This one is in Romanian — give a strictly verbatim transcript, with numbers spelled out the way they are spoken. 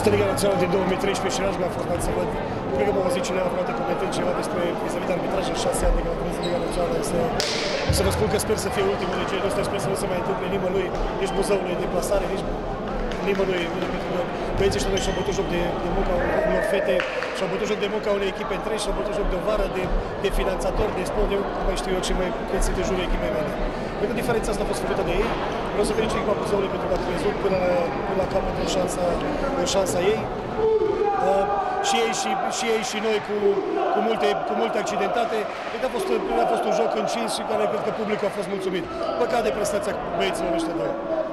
fost Liga Națională din două mii treisprezece și n-aș mai fost să văd. Cred că m-a auzit cineva vreodată comentând ceva despre vis-a-vis de arbitraj în șase ani de când a trăit Liga Națională. Să, să vă spun că sper să fie ultimul de genul ăsta, sper să nu se mai întâmple nimănui, nici Buzăului de plasare, nici nimănui. Băieții ăștia și-au bătut joc de, de munca unor fete, și-au bătut joc de munca unei echipe întregi, și-au bătut joc de o vară, de, de finanțatori, de sport, de mai știu eu ce mai creți de jurul echipei mele. Cred că diferența asta a fost făcută de ei. Vreau să felicit echipa Buzăului pentru că a crezut până la, până la capăt în șansa, în șansa ei. Uh, și ei și, și ei și noi cu, cu, multe, cu multe accidentate. Cred că a fost, a fost un joc încins și care cred că publicul a fost mulțumit. Păcat de prestația băieților ăștia doi.